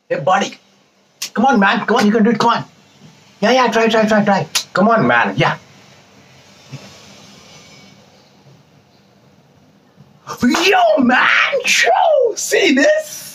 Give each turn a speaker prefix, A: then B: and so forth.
A: Hey, buddy. Come on, man. Come on, you can do it. Come on. Yeah, try. Come on, man. Yeah. Yo, man. Yo, see this?